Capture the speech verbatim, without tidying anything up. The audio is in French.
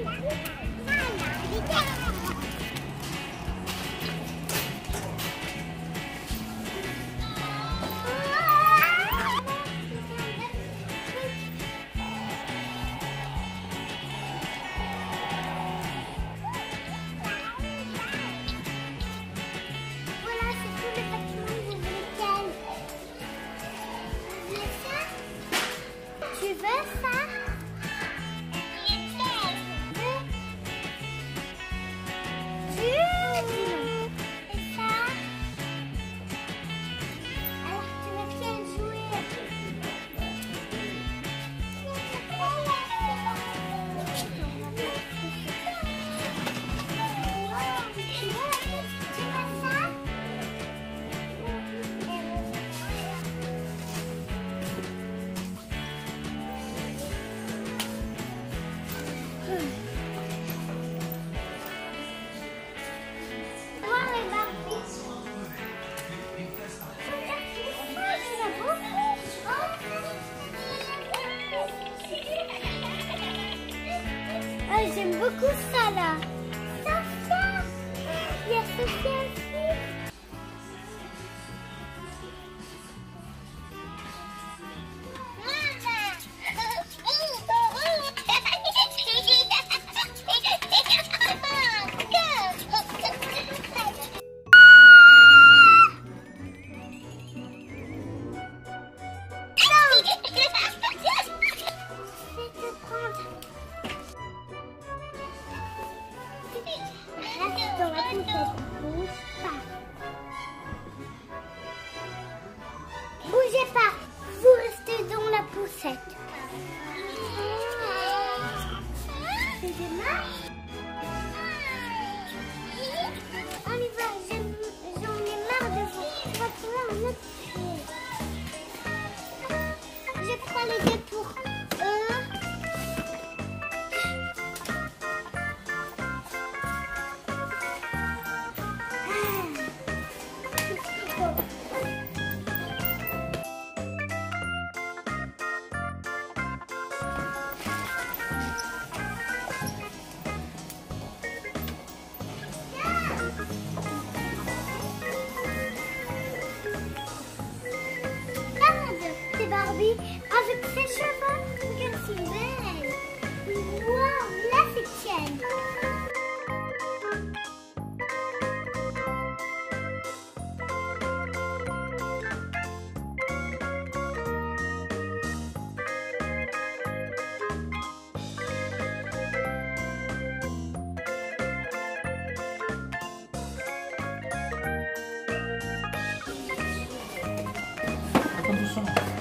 J'aime beaucoup ça là. Sophia. Il y a Sophia aussi. Dans la poussette, bouge pas. Bougez pas, vous restez dans la poussette. C'est dommage. On y va, j'en ai marre de vous. On va trouver un autre pied. Je prends les deux pour eux. C'est Barbie avec ses cheveux. Regarde, c'est belle. Waouh, là c'est Ken. Attention.